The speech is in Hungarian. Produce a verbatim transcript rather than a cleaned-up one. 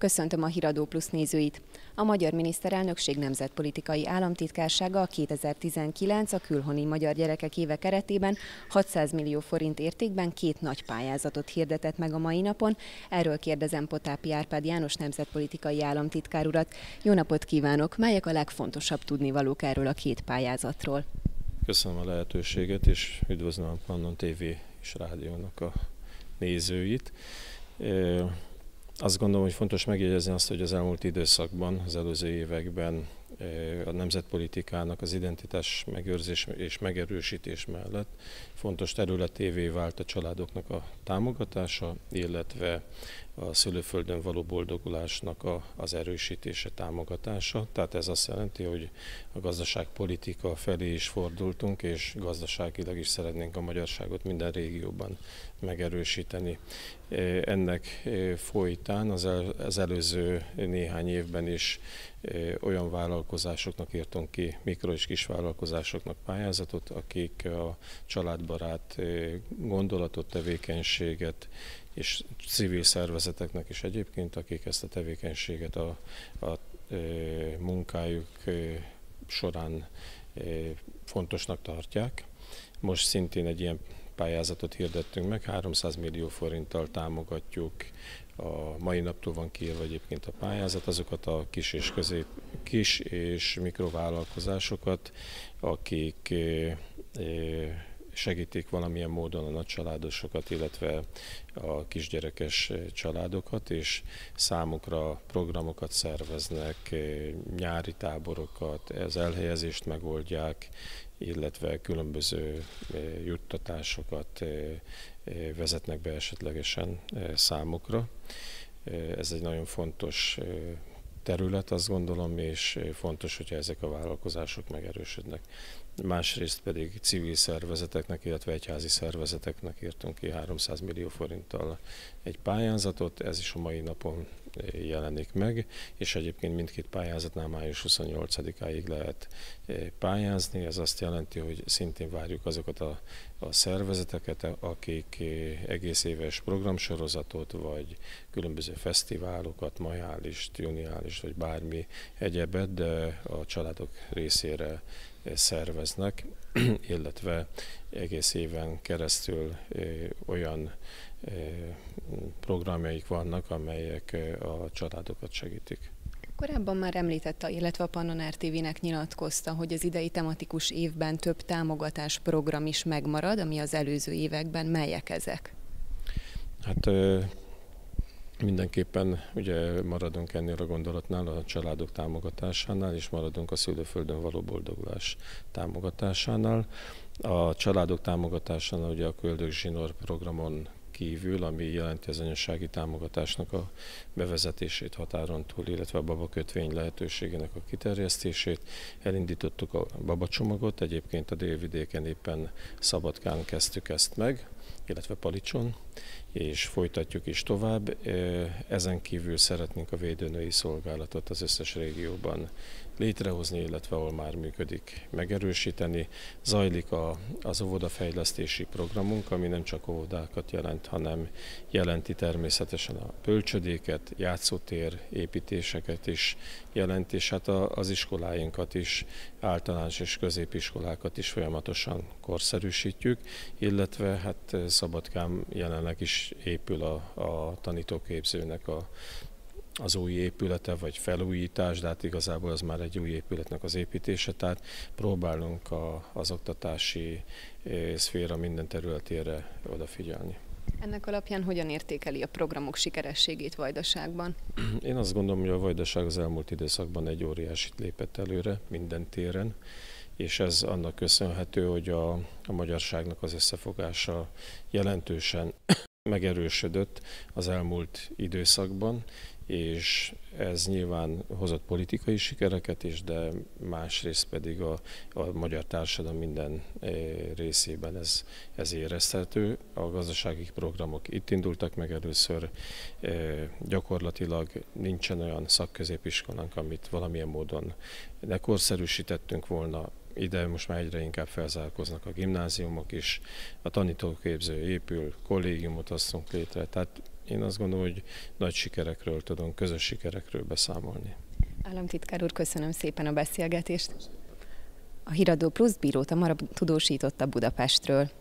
Köszöntöm a Híradó Plusz nézőit! A magyar miniszterelnökség nemzetpolitikai államtitkársága a kétezer-tizenkilenc a külhoni magyar gyerekek éve keretében hatszáz millió forint értékben két nagy pályázatot hirdetett meg a mai napon. Erről kérdezem Potápi Árpád János nemzetpolitikai államtitkár urat. Jó napot kívánok! Melyek a legfontosabb tudnivalók erről a két pályázatról? Köszönöm a lehetőséget, és üdvözlöm a Pannon té vé és rádiónak a nézőit. Azt gondolom, hogy fontos megjegyezni azt, hogy az elmúlt időszakban, az előző években a nemzetpolitikának az identitás megőrzés és megerősítés mellett fontos területévé vált a családoknak a támogatása, illetve a szülőföldön való boldogulásnak a, az erősítése, támogatása. Tehát ez azt jelenti, hogy a gazdaságpolitika felé is fordultunk, és gazdaságilag is szeretnénk a magyarságot minden régióban megerősíteni. Ennek folytán az, el, az előző néhány évben is olyan vállalkozásoknak írtunk ki, mikro- és kisvállalkozásoknak pályázatot, akik a családbarát gondolatot, tevékenységet, és civil szervezeteknek is egyébként, akik ezt a tevékenységet a, a, a munkájuk során fontosnak tartják. Most szintén egy ilyen pályázatot hirdettünk meg, háromszáz millió forinttal támogatjuk, a mai naptól van kiírva egyébként a pályázat, azokat a kis és közép, kis és mikrovállalkozásokat, akik segítik valamilyen módon a nagycsaládosokat, illetve a kisgyerekes családokat, és számukra programokat szerveznek, nyári táborokat, az elhelyezést megoldják, illetve különböző juttatásokat vezetnek be esetlegesen számukra. Ez egy nagyon fontos terület, azt gondolom, és fontos, hogyha ezek a vállalkozások megerősödnek. Másrészt pedig civil szervezeteknek, illetve egyházi szervezeteknek írtunk ki háromszáz millió forinttal egy pályázatot, ez is a mai napon jelenik meg, és egyébként mindkét pályázatnál május huszonnyolcadikáig lehet pályázni. Ez azt jelenti, hogy szintén várjuk azokat a, a szervezeteket, akik egész éves programsorozatot, vagy különböző fesztiválokat, majálist, juniálist, vagy bármi egyebet, de a családok részére szerveznek, illetve egész éven keresztül olyan programjaik vannak, amelyek a családokat segítik. Korábban már említette, illetve a Pannon er té vének nyilatkozta, hogy az idei tematikus évben több támogatás program is megmarad, ami az előző években. Melyek ezek? Hát mindenképpen ugye maradunk ennél a gondolatnál, a családok támogatásánál, és maradunk a szülőföldön való boldogulás támogatásánál. A családok támogatásánál ugye a Köldök Zsinór programon kívül, ami jelenti az anyasági támogatásnak a bevezetését határon túl, illetve a babakötvény lehetőségének a kiterjesztését. Elindítottuk a babacsomagot, egyébként a délvidéken éppen Szabadkán kezdtük ezt meg, illetve Palicson, és folytatjuk is tovább. Ezen kívül szeretnénk a védőnői szolgálatot az összes régióban létrehozni, illetve ahol már működik, megerősíteni. Zajlik a, az óvodafejlesztési programunk, ami nem csak óvodákat jelent, hanem jelenti természetesen a bölcsödéket, játszótér építéseket is jelent, és hát a, az iskoláinkat is, általános és középiskolákat is folyamatosan korszerűsítjük, illetve hát Szabadkán jelenleg is épül a, a tanítóképzőnek a az új épülete, vagy felújítás, de hát igazából az már egy új épületnek az építése, tehát próbálunk a, az oktatási e, szféra minden területére odafigyelni. Ennek alapján hogyan értékeli a programok sikerességét Vajdaságban? Én azt gondolom, hogy a Vajdaság az elmúlt időszakban egy óriásit lépett előre minden téren, és ez annak köszönhető, hogy a, a magyarságnak az összefogása jelentősen megerősödött az elmúlt időszakban, és ez nyilván hozott politikai sikereket is, de másrészt pedig a, a magyar társadalom minden részében ez, ez érezhető. A gazdasági programok itt indultak meg először, gyakorlatilag nincsen olyan szakközépiskolánk, amit valamilyen módon ne korszerűsítettünk volna. ide most már egyre inkább felzárkóznak a gimnáziumok is, a tanítóképző épül, kollégiumot hoztunk létre, tehát én azt gondolom, hogy nagy sikerekről tudunk, közös sikerekről beszámolni. Államtitkár úr, köszönöm szépen a beszélgetést. A Híradó Plusz Bíró Tamara tudósította Budapestről.